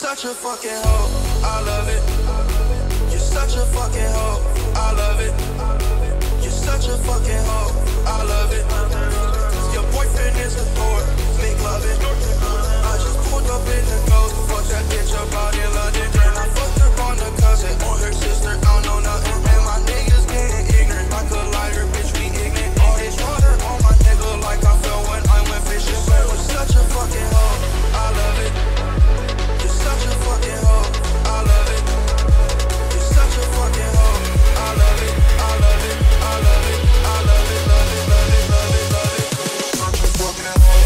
such a fucking hoe, I love it. You're such a fucking hoe, I love it. You're such a fucking hoe, I love it. Your boyfriend is a whore, make love it. I just pulled up in the ghost, fuck that bitch up out in London. And I fucked her on the cousin, on her sister, I don't know nothing. And my niggas getting ignorant, like a lighter, bitch, we ignorant. All this water on my nigga like I fell when I went fishing. So you're such a fucking hoe, I love it. You're such a fucking hoe, I love it. You're such a fucking hoe, I love it, I love it, I love it, I love it, love it, love it, love it, love it. Such a fucking hoe.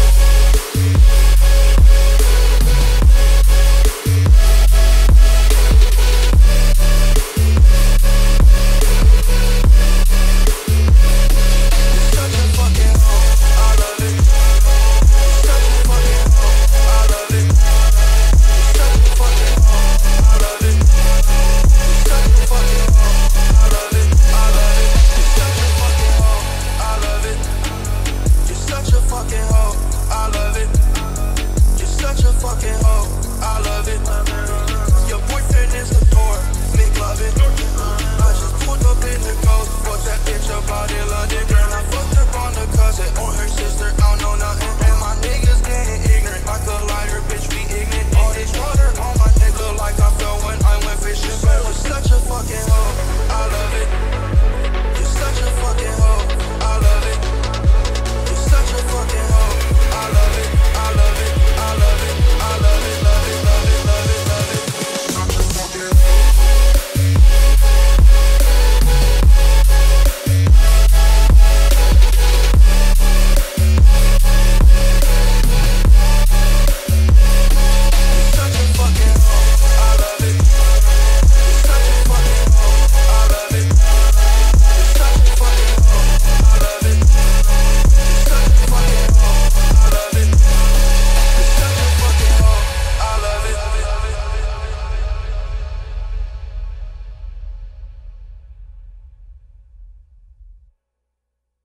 Body London.